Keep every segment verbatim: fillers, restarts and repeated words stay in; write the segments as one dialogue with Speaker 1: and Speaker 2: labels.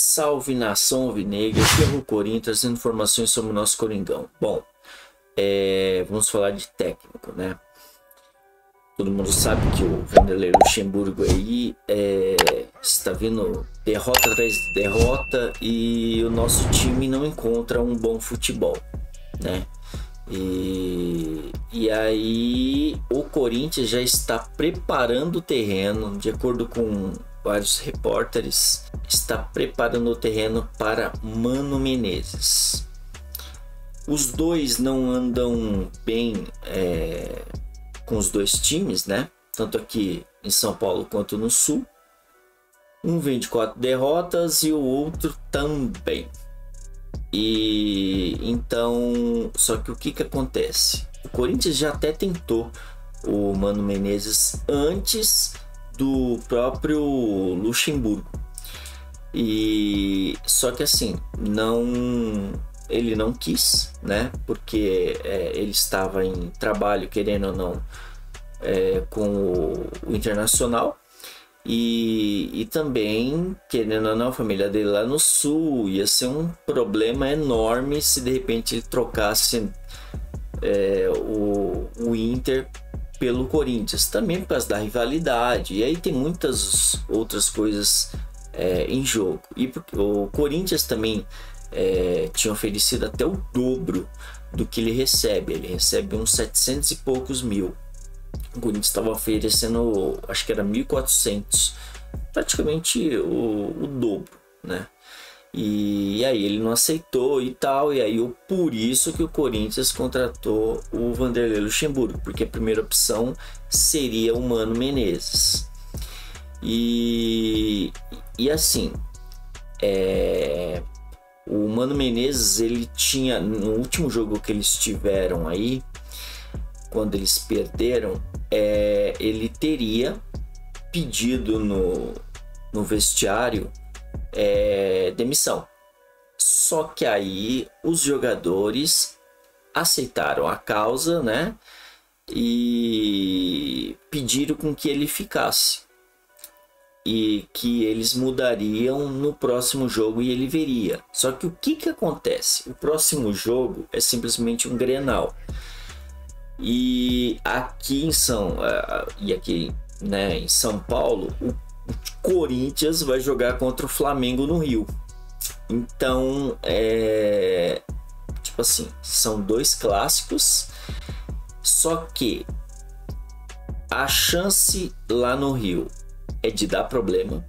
Speaker 1: Salve nação alvinegra, aqui é o Corinthians trazendo informações sobre o nosso Coringão. Bom, é, vamos falar de técnico, né? Todo mundo sabe que o Vanderlei Luxemburgo aí é, está vindo derrota atrás de derrota e o nosso time não encontra um bom futebol, né? E, e aí o Corinthians já está preparando o terreno, de acordo com vários repórteres, está preparando o terreno para Mano Menezes. Os dois não andam bem é, com os dois times, né? Tanto aqui em São Paulo quanto no Sul. Um vem de quatro derrotas e o outro também. E então, só que o que que acontece? O Corinthians já até tentou o Mano Menezes antes do próprio Luxemburgo. E só que assim, não, ele não quis, né? Porque é, ele estava em trabalho, querendo ou não, é, com o, o Internacional. E, e também, querendo ou não, a família dele lá no Sul ia ser um problema enorme se de repente ele trocasse é, o, o Inter pelo Corinthians, também por causa da rivalidade, e aí tem muitas outras coisas é, em jogo. E porque o Corinthians também é, tinha oferecido até o dobro do que ele recebe, ele recebe uns setecentos e poucos mil. O Corinthians estava oferecendo, acho que era mil e quatrocentos, praticamente o, o dobro, né? E, e aí ele não aceitou e tal, e aí o, por isso que o Corinthians contratou o Vanderlei Luxemburgo, porque a primeira opção seria o Mano Menezes. E, e assim, é, o Mano Menezes, ele tinha, no último jogo que eles tiveram aí, quando eles perderam, é, ele teria pedido no, no vestiário é, demissão. Só que aí os jogadores aceitaram a causa, né? E pediram com que ele ficasse. E que eles mudariam no próximo jogo e ele veria. Só que o que, que acontece? O próximo jogo é simplesmente um Grenal. E aqui em São e aqui, né, em São Paulo, o Corinthians vai jogar contra o Flamengo no Rio. Então, é tipo assim, são dois clássicos, só que a chance lá no Rio é de dar problema,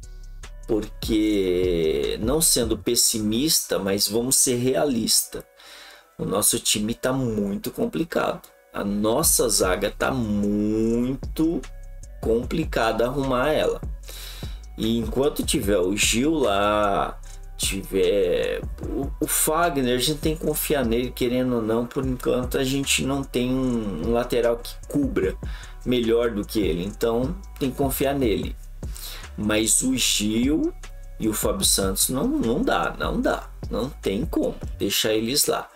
Speaker 1: porque, não sendo pessimista, mas vamos ser realista, o nosso time tá muito complicado. A nossa zaga tá muito complicada arrumar ela. E enquanto tiver o Gil lá, tiver o, o Fagner, a gente tem que confiar nele, querendo ou não. Por enquanto a gente não tem um, um lateral que cubra melhor do que ele, então tem que confiar nele. Mas o Gil e o Fábio Santos não, não dá, não dá, não tem como deixar eles lá.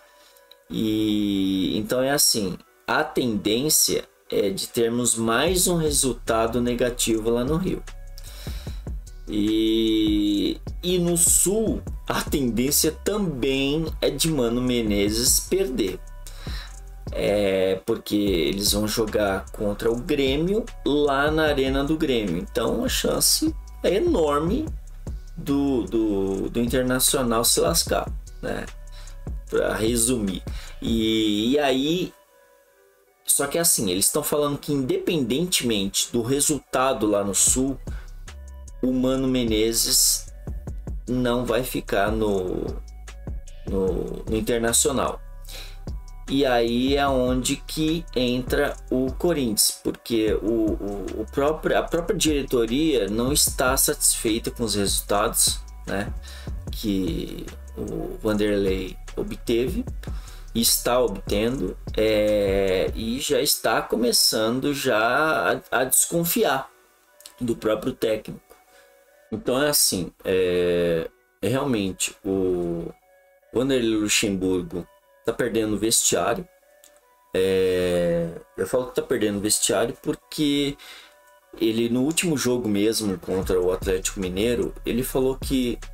Speaker 1: E então é assim, a tendência é de termos mais um resultado negativo lá no Rio. E, e no Sul, a tendência também é de Mano Menezes perder. É porque eles vão jogar contra o Grêmio lá na Arena do Grêmio. Então a chance é enorme do, do, do Internacional se lascar, né? Para resumir. E, e aí... Só que assim, eles estão falando que independentemente do resultado lá no Sul, o Mano Menezes não vai ficar no, no, no Internacional. E aí é onde que entra o Corinthians, porque o, o, o próprio, a própria diretoria não está satisfeita com os resultados, né, que o Vanderlei obteve. Está obtendo é, e já está começando já a, a desconfiar do próprio técnico. Então é assim, é, é realmente o Vanderlei Luxemburgo está perdendo vestiário. É, eu falo que está perdendo vestiário porque ele, no último jogo mesmo contra o Atlético Mineiro, ele falou que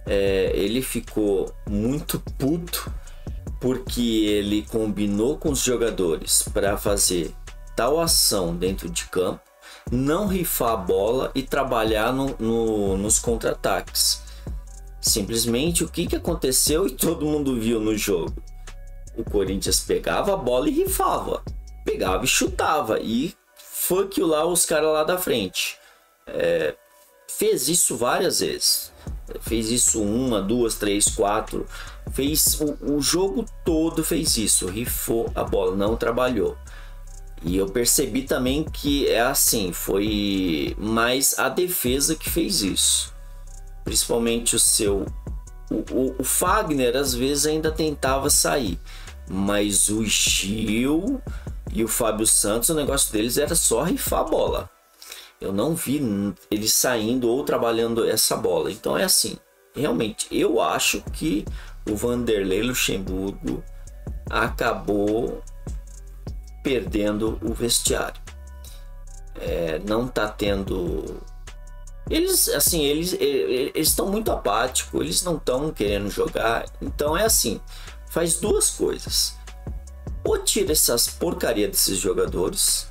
Speaker 1: é, ele ficou muito puto porque ele combinou com os jogadores para fazer tal ação dentro de campo, não rifar a bola e trabalhar no, no, nos contra-ataques. Simplesmente o que, que aconteceu e todo mundo viu no jogo? O Corinthians pegava a bola e rifava, pegava e chutava, e fuck lá os caras lá da frente. É, fez isso várias vezes, fez isso uma, duas, três, quatro, fez o, o jogo todo, fez isso, rifou a bola, não trabalhou. E eu percebi também que é assim, foi mais a defesa que fez isso, principalmente o seu o, o, o Fagner às vezes ainda tentava sair, mas o Gil e o Fábio Santos, o negócio deles era só rifar a bola. Eu não vi eles saindo ou trabalhando essa bola. Então é assim, realmente eu acho que o Vanderlei Luxemburgo acabou perdendo o vestiário. É, não tá tendo, eles assim, eles eles estão muito apáticos, eles não estão querendo jogar. Então é assim, faz duas coisas: ou tira essas porcaria desses jogadores,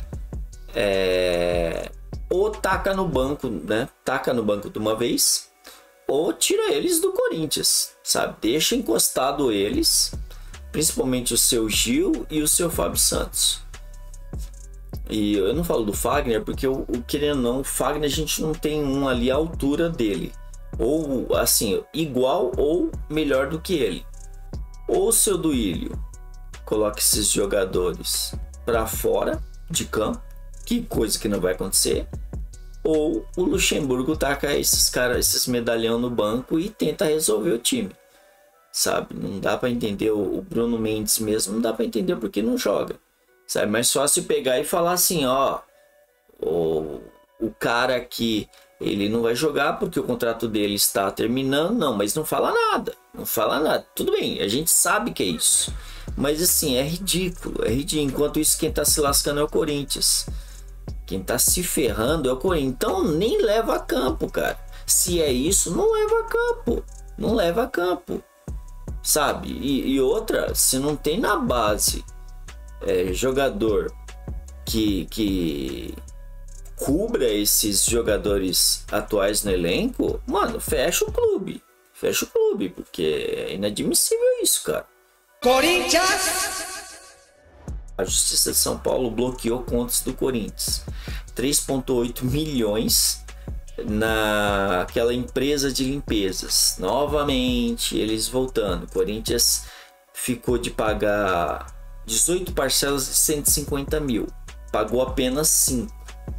Speaker 1: é, ou taca no banco, né? Taca no banco de uma vez, ou tira eles do Corinthians, sabe? Deixa encostado eles, principalmente o seu Gil e o seu Fábio Santos. E eu não falo do Fagner porque o, o querendo ou não, o Fagner a gente não tem um ali à altura dele, ou assim, igual ou melhor do que ele. Ou o seu Duílio coloca esses jogadores para fora de campo, que coisa que não vai acontecer, ou o Luxemburgo taca esses caras, esses medalhão no banco e tenta resolver o time, sabe? Não dá para entender o Bruno Mendes mesmo, não dá para entender porque não joga, sabe? Mas só se pegar e falar assim, ó, o, o cara aqui, ele não vai jogar porque o contrato dele está terminando, não, mas não fala nada, não fala nada. Tudo bem, a gente sabe que é isso, mas assim, é ridículo, é ridículo. Enquanto isso, quem tá se lascando é o Corinthians, quem tá se ferrando é o Corinthians. Então nem leva a campo, cara. Se é isso, não leva a campo, não leva a campo, sabe? E, e outra, se não tem na base é, jogador que, que cubra esses jogadores atuais no elenco, mano, fecha o clube, fecha o clube, porque é inadmissível isso, cara.
Speaker 2: Corinthians!
Speaker 1: A Justiça de São Paulo bloqueou contas do Corinthians, três vírgula oito milhões naquela empresa de limpezas. Novamente eles voltando, o Corinthians ficou de pagar dezoito parcelas de cento e cinquenta mil, pagou apenas cinco.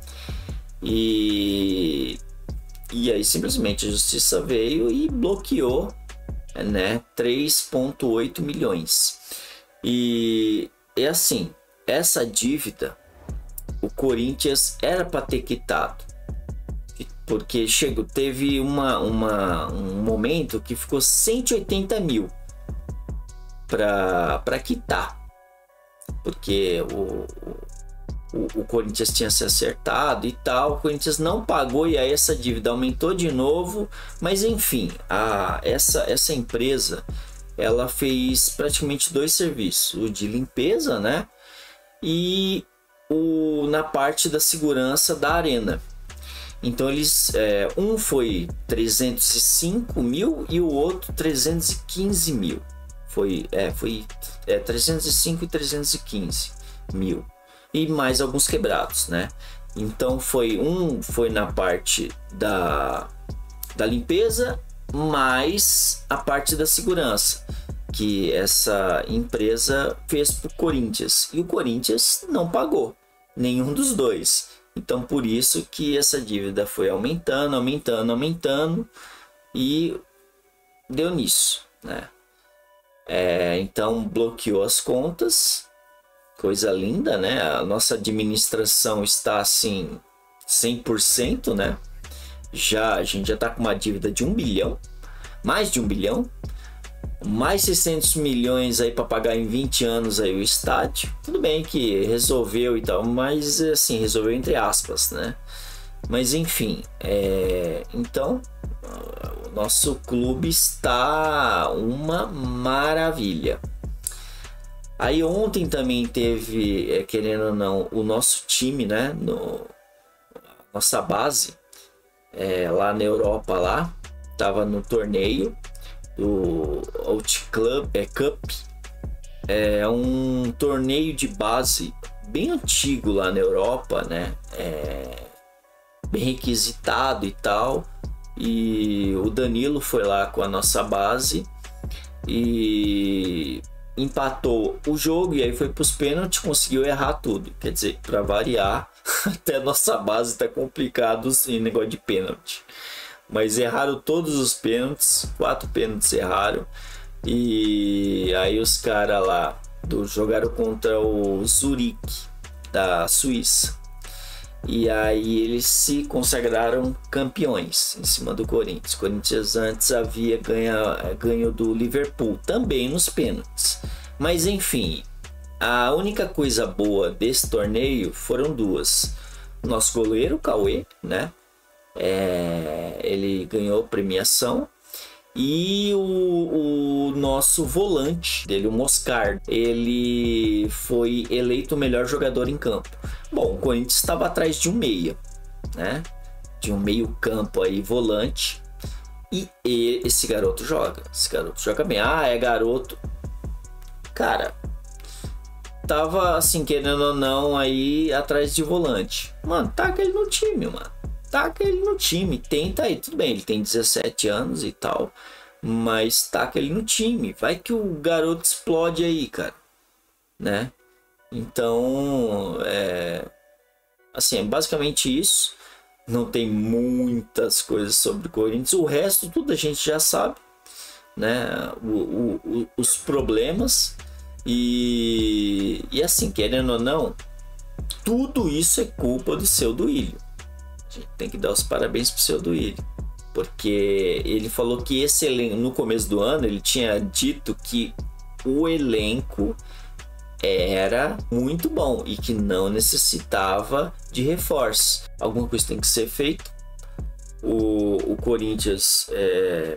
Speaker 1: E, e aí simplesmente a justiça veio e bloqueou, né, três vírgula oito milhões. E é assim, essa dívida o Corinthians era para ter quitado, porque chegou, teve uma, uma, um momento que ficou cento e oitenta mil para quitar, porque o, o, o Corinthians tinha se acertado e tal, o Corinthians não pagou e aí essa dívida aumentou de novo. Mas enfim, a, essa, essa empresa ela fez praticamente dois serviços, o de limpeza, né, e o na parte da segurança da arena. Então eles, é, um foi trezentos e cinco mil e o outro trezentos e quinze mil. Foi, é, foi é, trezentos e cinco e trezentos e quinze mil e mais alguns quebrados, né? Então foi um foi na parte da, da limpeza, mais a parte da segurança que essa empresa fez para o Corinthians, e o Corinthians não pagou nenhum dos dois. Então por isso que essa dívida foi aumentando, aumentando, aumentando e deu nisso, né? É, então bloqueou as contas, coisa linda, né? A nossa administração está assim cem por cento, né? Já a gente já está com uma dívida de um bilhão, mais de um bilhão, mais seiscentos milhões aí para pagar em vinte anos aí o estádio. Tudo bem que resolveu e tal, mas assim, resolveu entre aspas, né? Mas enfim, é, então o nosso clube está uma maravilha. Aí ontem também teve, é, querendo ou não, o nosso time, né, no, nossa base, é, lá na Europa, lá tava no torneio do Out Club, é, Cup, é um torneio de base bem antigo lá na Europa, né, é, bem requisitado e tal. E o Danilo foi lá com a nossa base e empatou o jogo, e aí foi para os pênaltis, conseguiu errar tudo. Quer dizer, para variar, até a nossa base tá complicado em negócio de pênalti. Mas erraram todos os pênaltis, quatro pênaltis erraram. E aí os caras lá do, jogaram contra o Zurique da Suíça. E aí eles se consagraram campeões em cima do Corinthians. O Corinthians antes havia ganho, ganho do Liverpool, também nos pênaltis. Mas enfim, a única coisa boa desse torneio foram duas. Nosso goleiro, Cauê, né? É, ele ganhou premiação. E o, o nosso volante dele, o Moscardo, ele foi eleito o melhor jogador em campo. Bom, o Corinthians estava atrás de um meia, né? De um meio campo aí, volante. E, e esse garoto joga. Esse garoto joga bem. Ah, é garoto. Cara, tava assim, querendo ou não, aí atrás de volante. Mano, taca ele no time, mano. Taca ele no time, tenta aí, tudo bem, ele tem dezessete anos e tal, mas taca ele no time, vai que o garoto explode aí, cara, né? Então, é, assim, é basicamente isso. Não tem muitas coisas sobre o Corinthians, o resto tudo a gente já sabe, né? O, o, o, os problemas e, e assim, querendo ou não, tudo isso é culpa do seu Duílio. A gente tem que dar os parabéns pro seu Duílio, porque ele falou que esse elenco, no começo do ano, ele tinha dito que o elenco era muito bom e que não necessitava de reforço. Alguma coisa tem que ser feita. O, o Corinthians, é,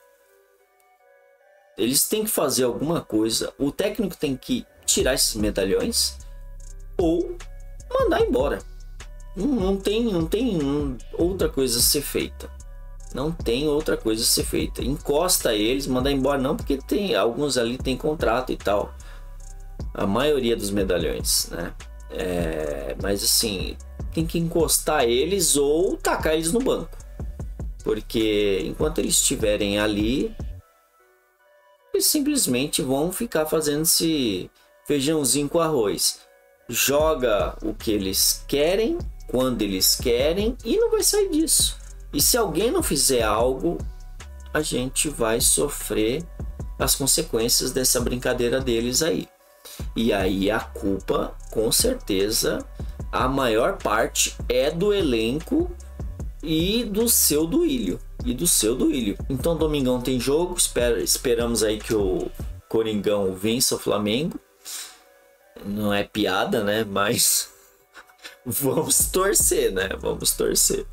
Speaker 1: eles têm que fazer alguma coisa. O técnico tem que tirar esses medalhões ou mandar embora. Não, não tem, não tem outra coisa a ser feita. Não tem outra coisa a ser feita. Encosta eles, manda embora não, porque tem alguns ali tem contrato e tal. A maioria dos medalhões, né? É, mas assim, tem que encostar eles ou tacar eles no banco. Porque enquanto eles estiverem ali, eles simplesmente vão ficar fazendo esse feijãozinho com arroz. Joga o que eles querem, quando eles querem, e não vai sair disso. E se alguém não fizer algo, a gente vai sofrer as consequências dessa brincadeira deles aí. E aí a culpa, com certeza, a maior parte é do elenco e do seu Duílio. E do seu Duílio. Então domingão tem jogo, espera, esperamos aí que o Coringão vença o Flamengo. Não é piada, né? Mas vamos torcer, né? Vamos torcer.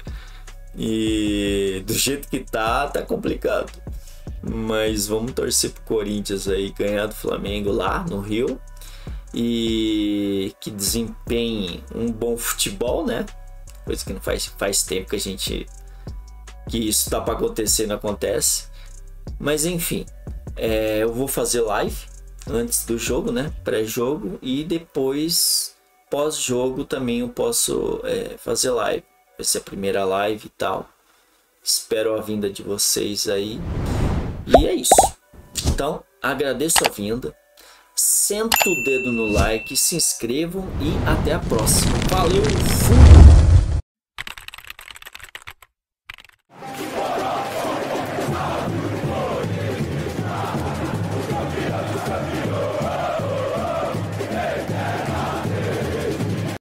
Speaker 1: E do jeito que tá, tá complicado. Mas vamos torcer pro Corinthians aí ganhar do Flamengo lá no Rio. E que desempenhe um bom futebol, né? Coisa que não faz, faz tempo que a gente... que isso tá para acontecer, não acontece. Mas enfim, é, eu vou fazer live antes do jogo, né? Pré-jogo, e depois pós-jogo também eu posso é, fazer live. Vai ser a primeira live e tal. Espero a vinda de vocês aí. E é isso. Então, agradeço a vinda. Senta o dedo no like, se inscrevam e até a próxima. Valeu, fui!